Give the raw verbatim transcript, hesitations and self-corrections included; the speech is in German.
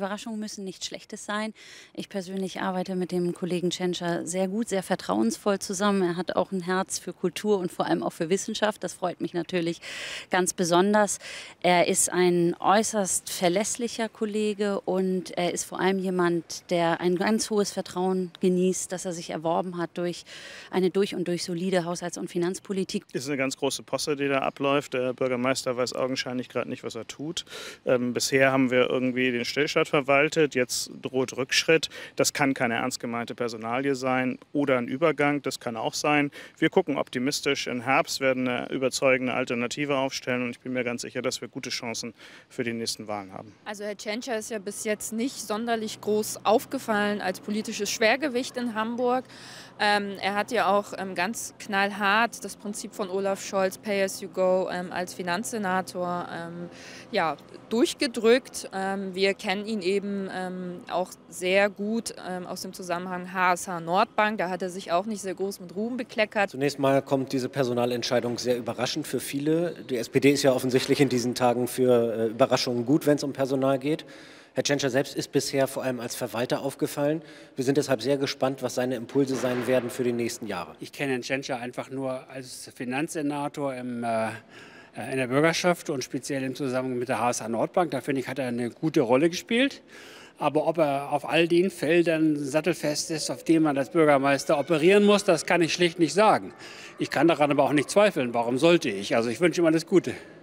Überraschungen müssen nichts Schlechtes sein. Ich persönlich arbeite mit dem Kollegen Tschentscher sehr gut, sehr vertrauensvoll zusammen. Er hat auch ein Herz für Kultur und vor allem auch für Wissenschaft. Das freut mich natürlich ganz besonders. Er ist ein äußerst verlässlicher Kollege und er ist vor allem jemand, der ein ganz hohes Vertrauen genießt, das er sich erworben hat durch eine durch und durch solide Haushalts- und Finanzpolitik. Es ist eine ganz große Posse, die da abläuft. Der Bürgermeister weiß augenscheinlich gerade nicht, was er tut. Ähm, bisher haben wir irgendwie den Stillstand verwaltet, jetzt droht Rückschritt. Das kann keine ernst gemeinte Personalie sein oder ein Übergang, das kann auch sein. Wir gucken optimistisch im Herbst, werden eine überzeugende Alternative aufstellen und ich bin mir ganz sicher, dass wir gute Chancen für die nächsten Wahlen haben. Also Herr Tschentscher ist ja bis jetzt nicht sonderlich groß aufgefallen als politisches Schwergewicht in Hamburg. Ähm, er hat ja auch ähm, ganz knallhart das Prinzip von Olaf Scholz, Pay as you go, ähm, als Finanzsenator ähm, ja, durchgedrückt. Ähm, wir kennen ihn eben ähm, auch sehr gut ähm, aus dem Zusammenhang H S H Nordbank. Da hat er sich auch nicht sehr groß mit Ruhm bekleckert. Zunächst mal kommt diese Personalentscheidung sehr überraschend für viele. Die S P D ist ja offensichtlich in diesen Tagen für äh, Überraschungen gut, wenn es um Personal geht. Herr Tschentscher selbst ist bisher vor allem als Verwalter aufgefallen. Wir sind deshalb sehr gespannt, was seine Impulse sein werden für die nächsten Jahre. Ich kenne Herrn Tschentscher einfach nur als Finanzsenator im, äh, in der Bürgerschaft und speziell im Zusammenhang mit der H S H Nordbank. Da finde ich, hat er eine gute Rolle gespielt. Aber ob er auf all den Feldern sattelfest ist, auf denen man als Bürgermeister operieren muss, das kann ich schlicht nicht sagen. Ich kann daran aber auch nicht zweifeln. Warum sollte ich? Also ich wünsche ihm alles Gute.